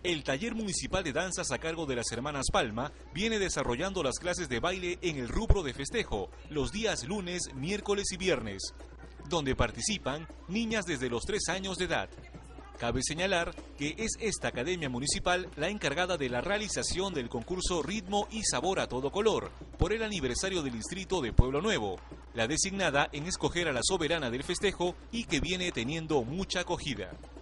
El taller municipal de danzas a cargo de las hermanas Palma viene desarrollando las clases de baile en el rubro de festejo los días lunes, miércoles y viernes, donde participan niñas desde los 3 años de edad. Cabe señalar que es esta academia municipal la encargada de la realización del concurso Ritmo y Sabor a Todo Color por el aniversario del distrito de Pueblo Nuevo, la designada en escoger a la soberana del festejo y que viene teniendo mucha acogida.